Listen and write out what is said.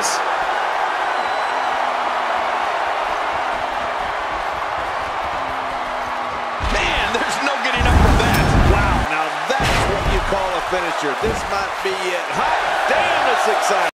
this. Man, there's no getting up from that. Wow, now that's what you call a finisher. This might be it. Hot damn, it's exciting.